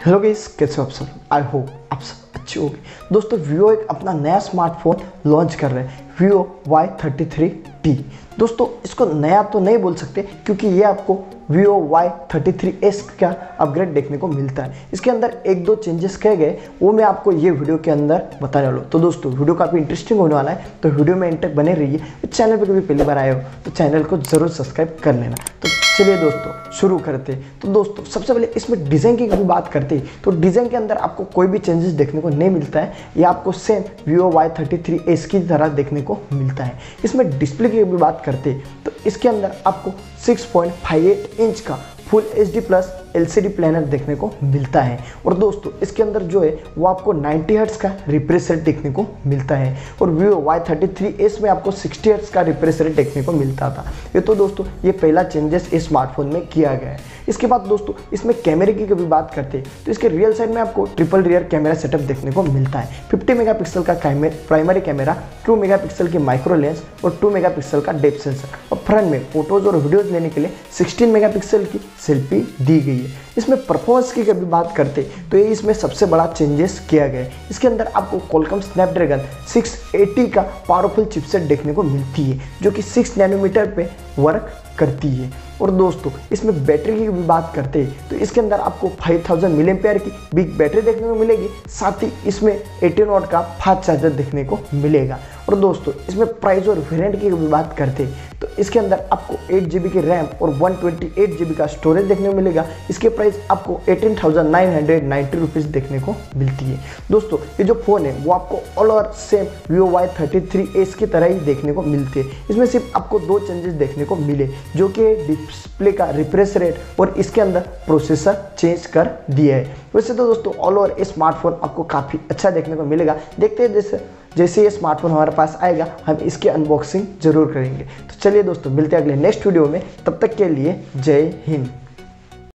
Hello guys, कैसे हो आप सब। आई होप आप सब अच्छे होंगे। दोस्तों वीवो एक अपना नया स्मार्टफोन लॉन्च कर रहे हैं, वीवो Y33t। दोस्तों इसको नया तो नहीं बोल सकते क्योंकि ये आपको वीवो Y33s का अपग्रेड देखने को मिलता है। इसके अंदर एक दो चेंजेस किए गए, वो मैं आपको ये वीडियो के अंदर बताने वाला हूँ। तो दोस्तों वीडियो काफ़ी इंटरेस्टिंग होने वाला है, तो वीडियो में एंड तक बने रहिए। चैनल पर कभी पहली बार आए हो तो चैनल को जरूर सब्सक्राइब कर लेना। तो चलिए दोस्तों शुरू करते हैं। तो दोस्तों सबसे पहले इसमें डिज़ाइन की कभी बात करते हैं तो डिज़ाइन के अंदर आपको कोई भी चेंजेस देखने को नहीं मिलता है। ये आपको सेम वीवो Y33s की तरह देखने को मिलता है। इसमें डिस्प्ले की कभी बात करते हैं तो इसके अंदर आपको 6.58 इंच का full HD plus LCD planar देखने को मिलता है। और दोस्तों इसके अंदर जो है वो आपको 90 हर्ट्ज का रिफ्रेश रेट देखने को मिलता है और वीवो Y33s में आपको 60 हर्ट्ज का रिफ्रेश रेट देखने को मिलता था। ये तो दोस्तों ये पहला चेंजेस इस स्मार्टफोन में किया गया है। इसके बाद दोस्तों इसमें कैमरे की कभी बात करते हैं तो इसके रियल साइड में आपको ट्रिपल रियर कैमरा सेटअप देखने को मिलता है। 50 मेगापिक्सल का प्राइमरी कैमरा, 2 मेगापिक्सल की माइक्रो लेंस और 2 मेगापिक्सल का डेप्थ सेंसर और फ्रंट में फोटोज और वीडियोज लेने के लिए 16 मेगापिक्सल की सेल्फी दी गई है। इसमें परफॉर्मेंस की कभी बात करते तो ये इसमें सबसे बड़ा चेंजेस किया गया है। इसके अंदर आपको क्वालकॉम स्नैपड्रैगन 680 का पावरफुल चिपसेट देखने को मिलती है जो कि 6 नैनोमीटर पे वर्क करती है। और दोस्तों इसमें बैटरी की भी बात करते हैं तो इसके अंदर आपको 5000 mAh की बिग बैटरी देखने को मिलेगी। साथ ही इसमें 18 वाट का फास्ट चार्जर देखने को मिलेगा। और दोस्तों इसमें प्राइस और वेरिएंट की भी बात करते हैं तो इसके अंदर आपको 8 GB की रैम और 128 GB का स्टोरेज देखने को मिलेगा। इसके प्राइस आपको 18,990 रुपीज़ देखने को मिलती है। दोस्तों ये जो फ़ोन है वो आपको all over same Vivo Y33s की तरह ही देखने को मिलती है। इसमें सिर्फ आपको दो चेंजेस देखने को मिले जो कि डिस्प्ले का रिफ्रेश रेट और इसके अंदर प्रोसेसर चेंज कर दिया है। वैसे तो दोस्तों ऑल ओवर ये स्मार्टफोन आपको काफ़ी अच्छा देखने को मिलेगा। देखते हैं जैसे ये स्मार्टफोन हमारे पास आएगा हम इसकी अनबॉक्सिंग जरूर करेंगे। तो चलिए दोस्तों मिलते हैं अगले नेक्स्ट वीडियो में, तब तक के लिए जय हिंद।